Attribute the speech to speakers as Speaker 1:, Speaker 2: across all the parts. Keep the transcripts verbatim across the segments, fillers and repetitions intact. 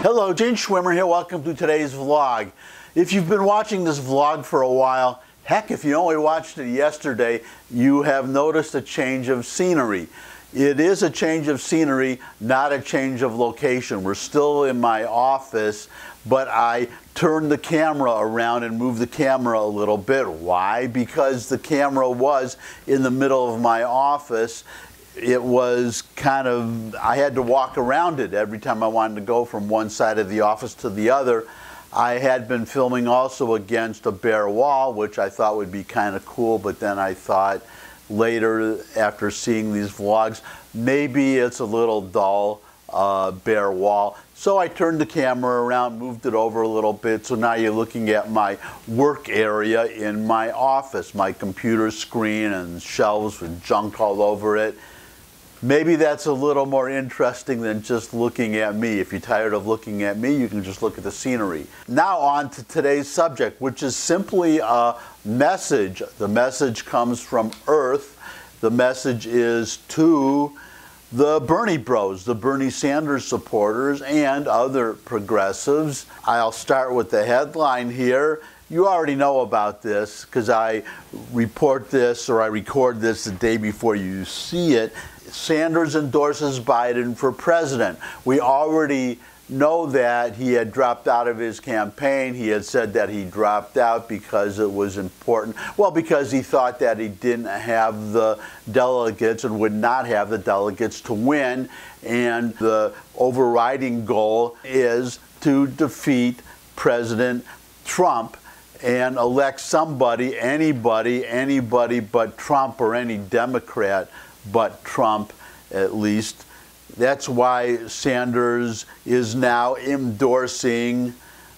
Speaker 1: Hello, Gene Schwimmer here. Welcome to today's vlog. If you've been watching this vlog for a while, heck, if you only watched it yesterday, you have noticed a change of scenery. It is a change of scenery, not a change of location. We're still in my office, but I turned the camera around and moved the camera a little bit. Why? Because the camera was in the middle of my office. It was kind of, I had to walk around it every time I wanted to go from one side of the office to the other. I had been filming also against a bare wall, which I thought would be kind of cool, but then I thought later, after seeing these vlogs, maybe it's a little dull, uh, bare wall. So I turned the camera around, moved it over a little bit, so now you're looking at my work area in my office, my computer screen and shelves with junk all over it. Maybe that's a little more interesting than just looking at me. If you're tired of looking at me, you can just look at the scenery. Now on to today's subject, which is simply a message. The message comes from Earth. The message is to the Berniebros, the Bernie Sanders supporters, and other progressives. I'll start with the headline here. You already know about this because I report this or I record this the day before you see it. Sanders endorses Biden for president. We already know that he had dropped out of his campaign. He had said that he dropped out because it was important. Well, because he thought that he didn't have the delegates and would not have the delegates to win. And the overriding goal is to defeat President Trump and elect somebody, anybody, anybody but Trump, or any Democrat but Trump, at least. That's why Sanders is now endorsing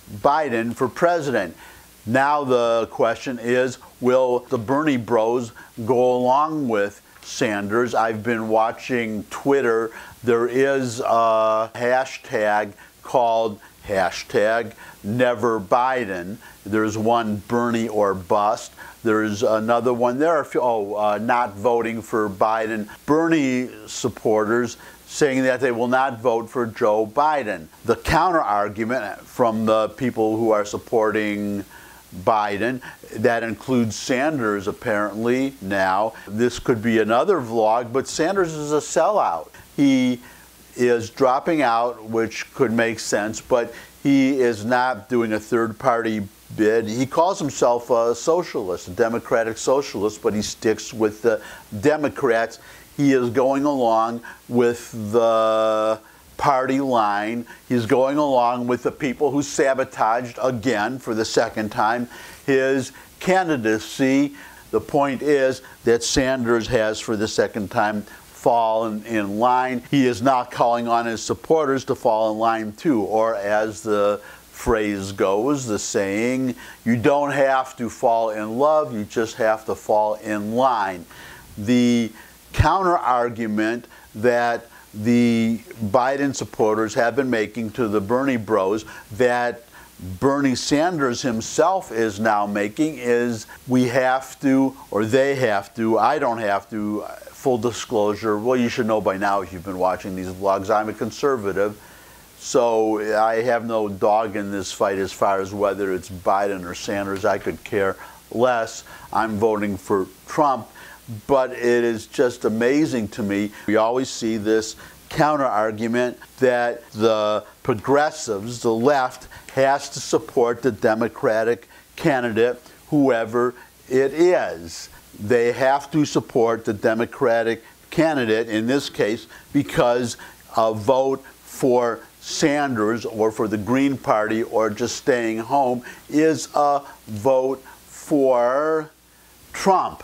Speaker 1: Biden for president. Now the question is, will the Berniebros go along with Sanders? I've been watching Twitter. There is a hashtag called hashtag Never Biden. There's one, Bernie or Bust. There's another one. There are a few, oh, uh, not voting for Biden. Bernie supporters saying that they will not vote for Joe Biden. The counter argument from the people who are supporting Biden, that includes Sanders apparently now. This could be another vlog, but Sanders is a sellout. He is dropping out, which could make sense, but he is not doing a third-party bid. He calls himself a socialist, a democratic socialist, but he sticks with the Democrats. He is going along with the party line. He's going along with the people who sabotaged, again, for the second time, his candidacy. The point is that Sanders has, for the second time, fallen in line. He is now calling on his supporters to fall in line too, or as the phrase goes, the saying, you don't have to fall in love, you just have to fall in line. The counter argument that the Biden supporters have been making to the Berniebros, that Bernie Sanders himself is now making, is we have to, or they have to, I don't have to, full disclosure, well, you should know by now if you've been watching these vlogs, I'm a conservative, so I have no dog in this fight as far as whether it's Biden or Sanders. I could care less. I'm voting for Trump, but it is just amazing to me. We always see this counter argument that the progressives, the left, has to support the Democratic candidate, whoever it is. They have to support the Democratic candidate, in this case, because a vote for Sanders or for the Green Party or just staying home is a vote for Trump.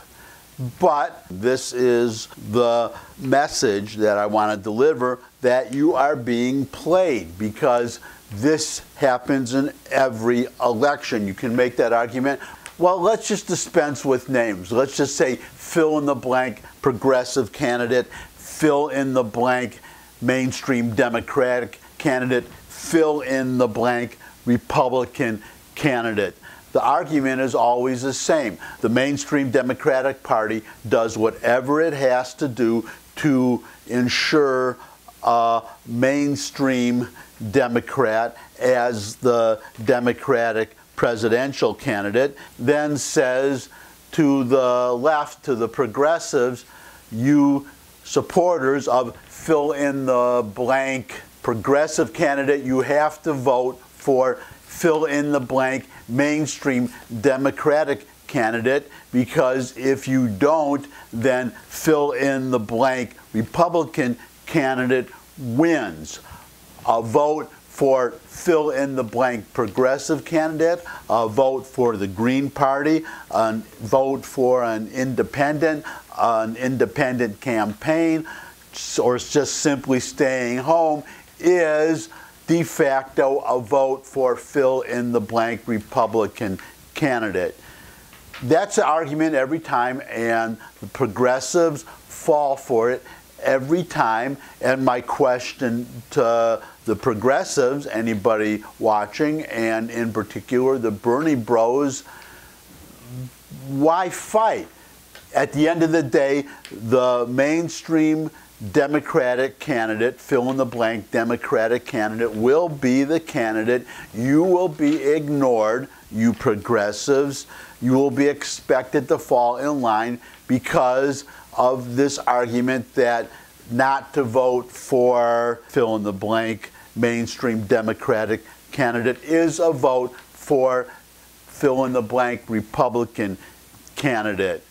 Speaker 1: But this is the message that I want to deliver, that you are being played, because this happens in every election. You can make that argument. Well, let's just dispense with names. Let's just say fill in the blank progressive candidate, fill in the blank mainstream Democratic candidate, fill in the blank Republican candidate. The argument is always the same. The mainstream Democratic Party does whatever it has to do to ensure a mainstream Democrat as the Democratic presidential candidate, then says to the left, to the progressives, you supporters of fill in the blank progressive candidate, you have to vote for fill in the blank mainstream Democratic candidate, because if you don't, then fill in the blank Republican candidate wins. A vote for fill in the blank progressive candidate, a vote for the Green Party, a vote for an independent, an independent campaign, or just simply staying home is de facto a vote for fill in the blank Republican candidate. That's an argument every time, and the progressives fall for it every time. And my question to the progressives, anybody watching, and in particular the Berniebros, why fight? At the end of the day, the mainstream Democratic candidate, fill in the blank Democratic candidate, will be the candidate. You will be ignored, you progressives. You will be expected to fall in line because of this argument that not to vote for fill in the blank mainstream Democratic candidate is a vote for fill in the blank Republican candidate.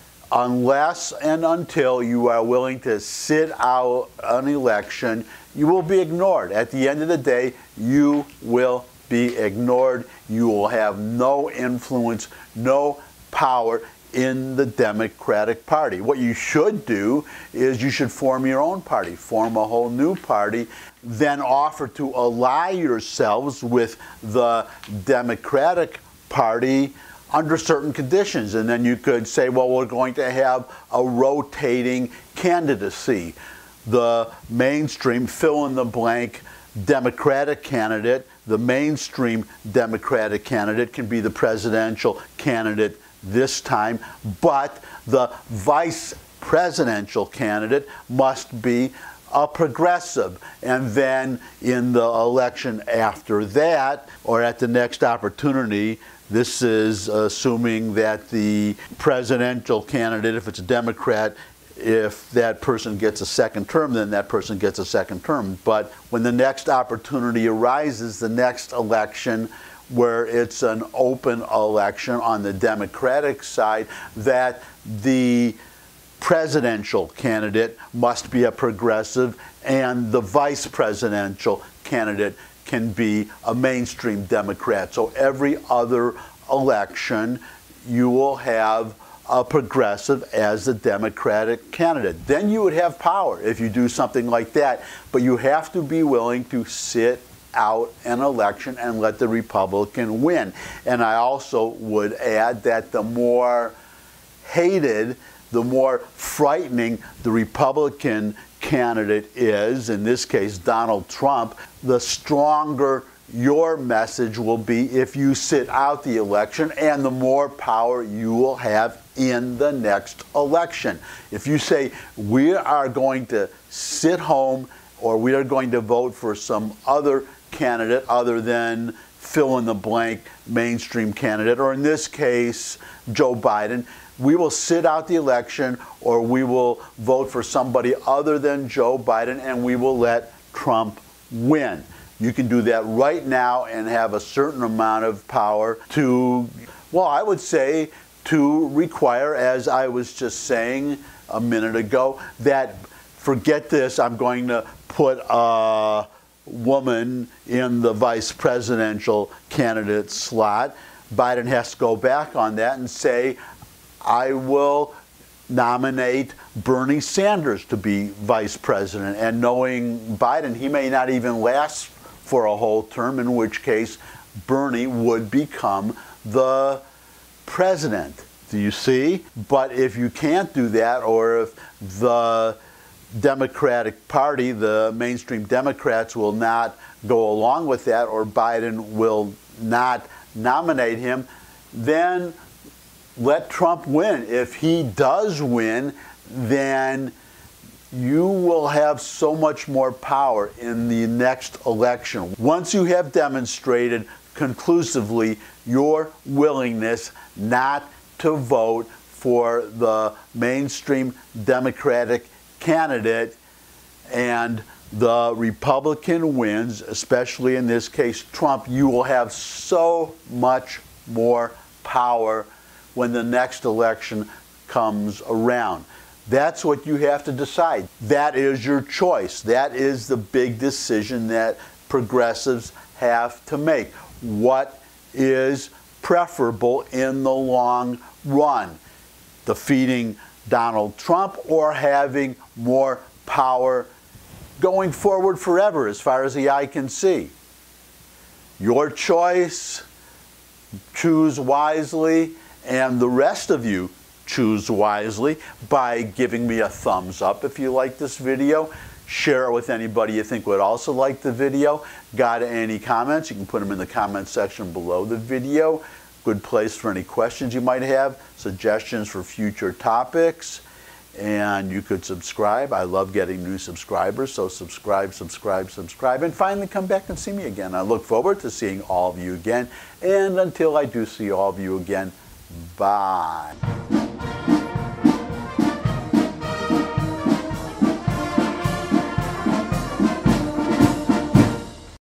Speaker 1: Unless and until you are willing to sit out an election, you will be ignored. At the end of the day, you will be ignored. You will have no influence, no power in the Democratic Party. What you should do is you should form your own party, form a whole new party, then offer to ally yourselves with the Democratic Party under certain conditions. And then you could say, well, we're going to have a rotating candidacy. The mainstream fill in the blank Democratic candidate, the mainstream Democratic candidate can be the presidential candidate this time, but the vice presidential candidate must be a progressive. And then in the election after that, or at the next opportunity, this is assuming that the presidential candidate, if it's a Democrat, if that person gets a second term, then that person gets a second term. But when the next opportunity arises, the next election, where it's an open election on the Democratic side, that the presidential candidate must be a progressive and the vice presidential candidate can be a mainstream Democrat. So every other election, you will have a progressive as the Democratic candidate. Then you would have power if you do something like that. But you have to be willing to sit out an election and let the Republican win. And I also would add that the more hated, the more frightening the Republican candidate is, in this case Donald Trump, the stronger your message will be if you sit out the election, and the more power you will have in the next election. If you say, we are going to sit home, or we are going to vote for some other candidate other than fill in the blank mainstream candidate, or in this case Joe Biden, we will sit out the election, or we will vote for somebody other than Joe Biden, and we will let Trump win. You can do that right now and have a certain amount of power to, well, I would say to require, as I was just saying a minute ago, that forget this, I'm going to put a woman in the vice presidential candidate slot. Biden has to go back on that and say, I will nominate Bernie Sanders to be vice president. And knowing Biden, he may not even last for a whole term, in which case Bernie would become the president. Do you see? But if you can't do that, or if the Democratic Party, the mainstream Democrats, will not go along with that, or Biden will not nominate him, then let Trump win. If he does win, then you will have so much more power in the next election. Once you have demonstrated conclusively your willingness not to vote for the mainstream Democratic candidate and the Republican wins, especially in this case Trump, you will have so much more power when the next election comes around. That's what you have to decide. That is your choice. That is the big decision that progressives have to make. What is preferable in the long run? Defeating Donald Trump or having more power going forward forever as far as the eye can see? Your choice. Choose wisely, and the rest of you choose wisely by giving me a thumbs up if you like this video. Share it with anybody you think would also like the video. Got any comments? You can put them in the comment section below the video. Good place for any questions you might have, suggestions for future topics, and you could subscribe. I love getting new subscribers, so subscribe, subscribe, subscribe, and finally come back and see me again. I look forward to seeing all of you again, and until I do see all of you again, bye.